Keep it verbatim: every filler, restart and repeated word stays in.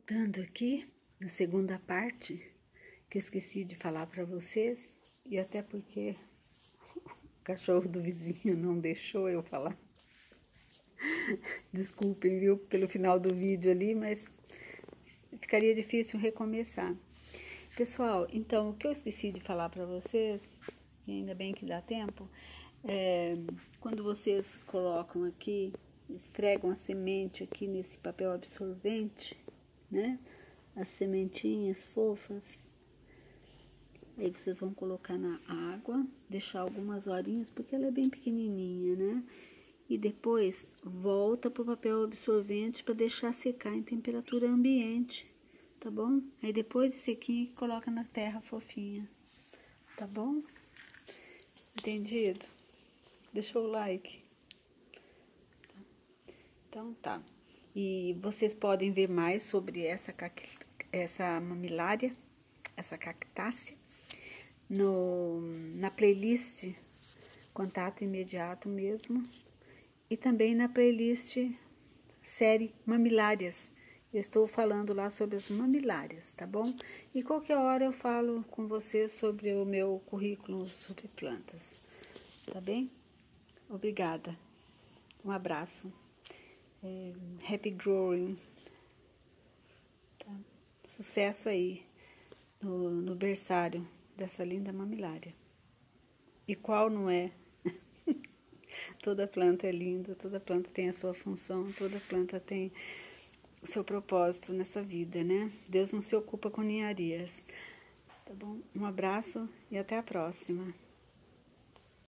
voltando aqui na segunda parte, que eu esqueci de falar para vocês, e até porque o cachorro do vizinho não deixou eu falar. Desculpem, viu, pelo final do vídeo ali, mas ficaria difícil recomeçar. Pessoal, então, o que eu esqueci de falar para vocês, e ainda bem que dá tempo, é, quando vocês colocam aqui, esfregam a semente aqui nesse papel absorvente, né? As sementinhas fofas, aí vocês vão colocar na água, deixar algumas horinhas, porque ela é bem pequenininha, né? E depois volta pro papel absorvente para deixar secar em temperatura ambiente, tá bom? Aí depois de sequinho, coloca na terra fofinha, tá bom? Entendido? Deixou o like. Então tá. E vocês podem ver mais sobre essa, essa mamilária, essa cactácea, no, na playlist Contato Imediato mesmo. E também na playlist série Mamilárias. Eu estou falando lá sobre as mamilárias, tá bom? E qualquer hora eu falo com vocês sobre o meu currículo sobre plantas, tá bem? Obrigada. Um abraço. É, happy growing. Tá? Sucesso aí no, no berçário dessa linda mamilária. E qual não é? Toda planta é linda, toda planta tem a sua função, toda planta tem o seu propósito nessa vida, né? Deus não se ocupa com ninharias. Tá bom? Um abraço e até a próxima.